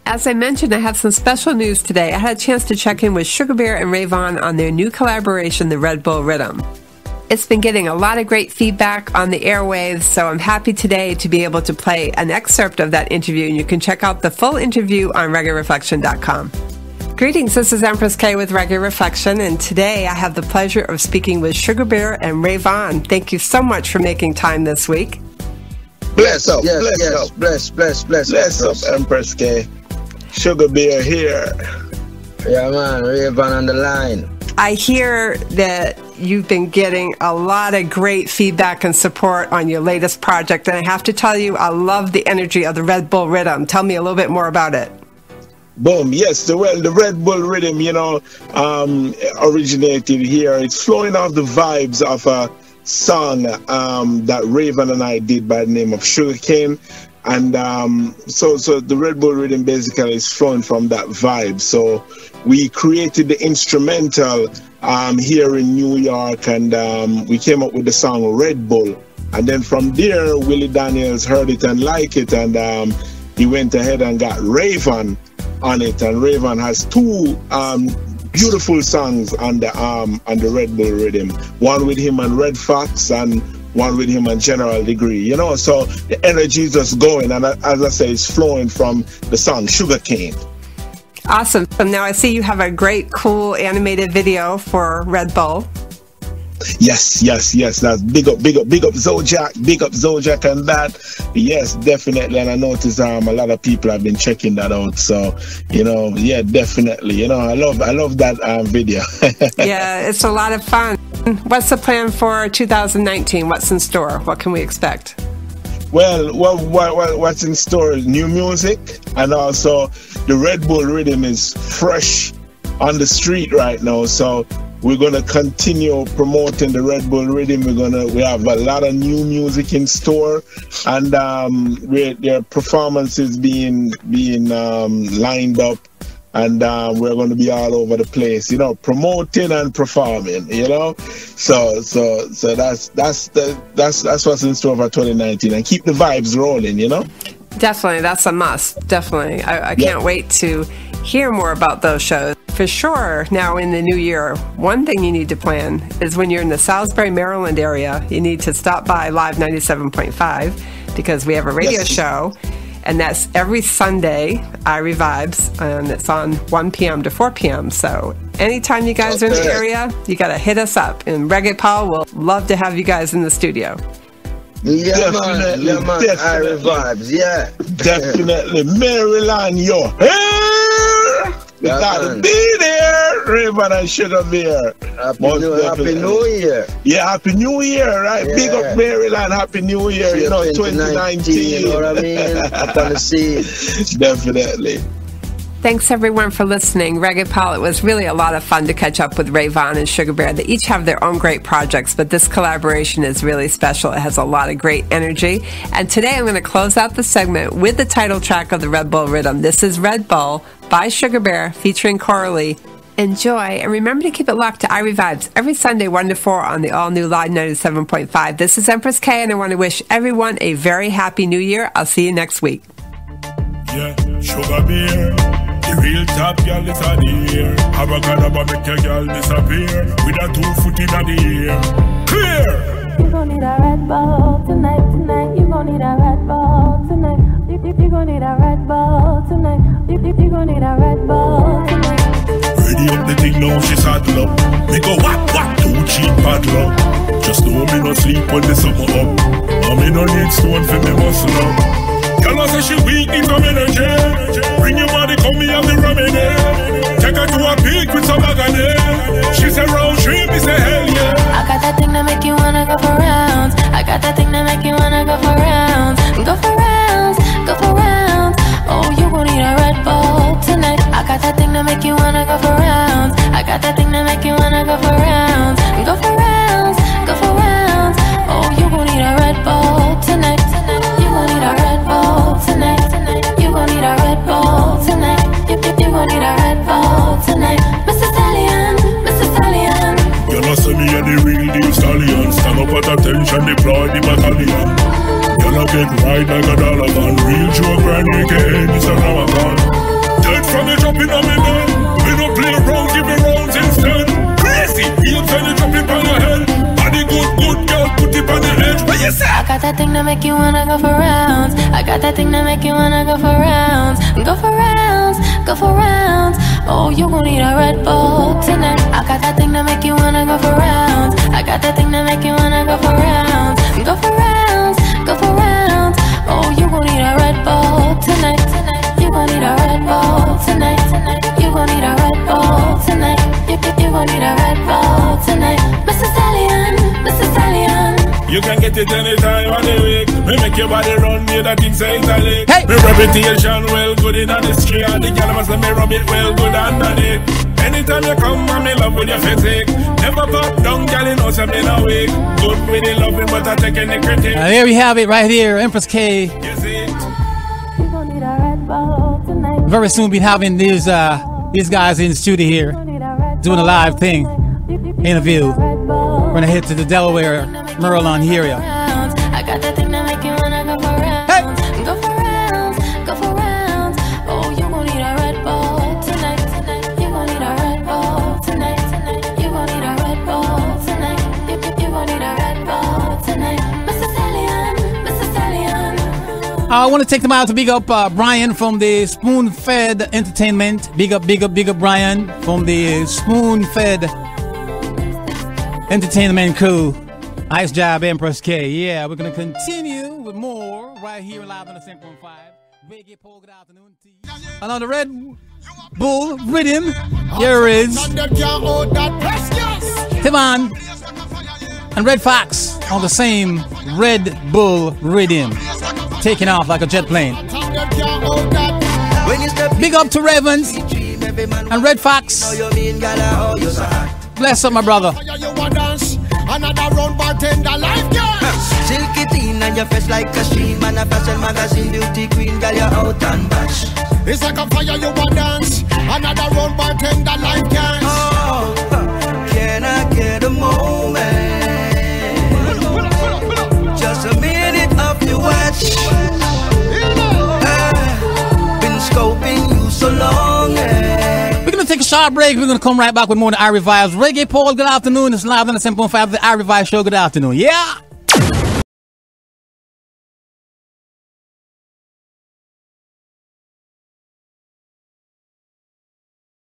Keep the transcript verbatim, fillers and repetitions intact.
As I mentioned, I have some special news today. I had a chance to check in with Sugar Bear and Rayvon on their new collaboration, the Red Bull Rhythm. It's been getting a lot of great feedback on the airwaves, so I'm happy today to be able to play an excerpt of that interview, and you can check out the full interview on reggae reflection dot com. Greetings, this is Empress K with Reggae Reflection, and today I have the pleasure of speaking with Sugar Bear and Rayvon. Thank you so much for making time this week. Bless up, yes, bless yes, up, bless, bless, bless, bless up, Empress K. Sugar Bear here. Yeah, man, Rayvon on the line. I hear that you've been getting a lot of great feedback and support on your latest project, and I have to tell you, I love the energy of the Red Bull Rhythm. Tell me a little bit more about it. Boom, yes, the, well, the Red Bull Rhythm, you know, um, originated here. It's flowing off the vibes of a song um, that Rayvon and I did by the name of Sugarcane. And um, so, so the Red Bull Rhythm basically is flowing from that vibe. So we created the instrumental um, here in New York, and um, we came up with the song Red Bull. And then from there, Willie Daniels heard it and liked it, and um, he went ahead and got Rayvon on it. And Rayvon has two um, beautiful songs on the um, on the Red Bull Rhythm. One with him and Red Fox, and one with him and General Degree, you know, so the energy is just going, and as I say, it's flowing from the song Sugarcane. Awesome. So now I see you have a great, cool animated video for Red Bull. Yes, yes, yes. That's big up, big up, big up Zojak, big up Zojak and that. Yes, definitely. And I noticed um a lot of people have been checking that out. So, you know, yeah, definitely. You know, I love I love that um video. Yeah, it's a lot of fun. What's the plan for two thousand nineteen? What's in store? What can we expect? Well, what, what, what's in store is new music, and also the Red Bull Rhythm is fresh on the street right now. So we're gonna continue promoting the Red Bull Rhythm. We're gonna we have a lot of new music in store, and um, we're, there are performances being being um, lined up. And um, we're going to be all over the place, you know, promoting and performing, you know. So, so, so that's that's the that's that's what's in store for twenty nineteen, and keep the vibes rolling, you know. Definitely, that's a must. Definitely, I, I can't yeah. wait to hear more about those shows for sure. Now in the new year, one thing you need to plan is when you're in the Salisbury, Maryland area, you need to stop by Live ninety-seven point five because we have a radio yes. show. And that's every Sunday, Irie Vibes, and it's on one p.m. to four p.m. So anytime you guys okay. are in the area, you got to hit us up. And Reggae Paul will love to have you guys in the studio. Yeah, definitely, man. Yeah, man. Irie Vibes, yeah. Definitely. Maryland, yo. Hey! You yeah, gotta man. be there, Rayvon and Sugar Bear. Happy New, happy New Year. Yeah, Happy New Year, right? Yeah. Big up Maryland, Happy New Year, you know, twenty nineteen. You know what I mean? Up on the scene. Definitely. Thanks everyone for listening. Reggae Paul, it was really a lot of fun to catch up with Rayvon and Sugar Bear. They each have their own great projects, but this collaboration is really special. It has a lot of great energy. And today I'm going to close out the segment with the title track of the Red Bull Rhythm. This is Red Bull by Sugar Bear featuring Coralie. Enjoy, and remember to keep it locked to Irie Vibes every Sunday one to four on the all-new Live ninety-seven point five. This is Empress K, and I want to wish everyone a very happy New Year. I'll see you next week. Yeah, Sugar Bear, the real top girl is on the air. Have a gadaba make your girl disappear with a two foot in the air. Clear! You gon' need a Red Bull tonight, tonight. You gon' need a Red Bull tonight. You, you, you gon' need a Red Bull tonight. You, you, you gon' need a Red Bull tonight. Ready up the thing now, she saddle up. Me go whack whack, too cheap paddle up. Just know me no sleep when the summer up. And me no need stone for me muscle up. Girl I say she weak, need some energy. Bring your body, come me have the remedy. Take her to a peak with some agony. She say round trip, me say hell yeah. I got that thing that make you wanna go for rounds. I got that thing that make you wanna go for rounds. Go for rounds, go for rounds. Oh, you gon' need a Red Bull tonight. I got that thing that make you wanna go for rounds. I got that thing that make you wanna go for rounds. Go for rounds, go for rounds. Oh, you gon' need a Red Bull tonight. You gon' need a Red Bull tonight. You gon' need a Red Bull tonight. You, you, you gon' need a Red Bull tonight. Mister Stallion, Mister Stallion. You know see me a the real deal stallion. Stand up at attention, deploy the battalion. You know get right like a dollar van. Real joke, Granny, K, Mister Ramadan. to make you wanna go for rounds. I got that thing to make you wanna go for rounds. Go for rounds, go for rounds. Oh, you gon' need a Red Bull tonight. I got that thing to make you wanna go for rounds. I got that thing to make you wanna go for rounds. Go for rounds, go for rounds. Oh, you gon' need a Red Bull tonight. Tonight, you gon' need a Red Bull tonight. Tonight, you gon' need a Red Bull tonight. You, you, you gon' need a Red Bull tonight. Mister Stallion, Mister Stallion. You can get it anytime of the week. Me make your body run, you that thing say Italy. Hey. Me reputation well good in the street. And the girl must let me rub it well good underneath. Anytime you come, I'm in love with your physique. Never pop down, girl, you know something awake. Good with the loving, but I take any critic. Uh, there we have it right here, Empress K. You see it? Very soon be having these uh these guys in the studio here doing a live thing interview. We're gonna head to the Delaware, Maryland area. I got that thing to make you wanna go for rounds. Hey. Go for rounds, go for rounds. Oh, you gon' need a Red Bull tonight. Tonight, you gon' need a Red Bull tonight. Tonight, you gon' need a Red Bull tonight. You, you, you gon' need a Red Bull tonight. Mister Stallion, Mister Stallion. I want to take them out to big up uh, Brian from the Spoon Fed Entertainment. Big up, big up, big up Brian from the Spoon Fed Entertainment crew. Nice job, Empress K. Yeah, we're going to continue with more right here live on the seven point five. Reggae Pole, good afternoon to you. And on the Red Bull Rhythm, here is Timan and Red Fox on the same Red Bull Rhythm. Taking off like a jet plane. Big up to Ravens and Red Fox. Bless up, my brother. Another round bartender life, girl. Silky teen and your face like a stream. And a fashion magazine beauty queen, girl, you're out and bash. It's like a fire, you want dance. Another round bartender life, girl. Oh, can I get a moment? Just a minute of your watch. uh, Been scoping you so long, eh? We're going to take a short break. We're going to come right back with more of the iRevives. Reggae Paul, good afternoon. It's live on the seven point five of the iRevive show. Good afternoon. Yeah.